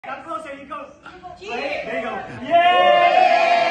Tatlo sa ikaw. Cheers! There you go. Yay!